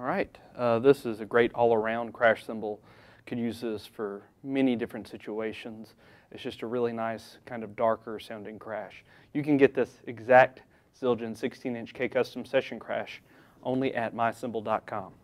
right, this is a great all-around crash cymbal. Could use this for many different situations. It's just a really nice kind of darker sounding crash. You can get this exact Zildjian 16-inch K-Custom session crash only at mycymbal.com.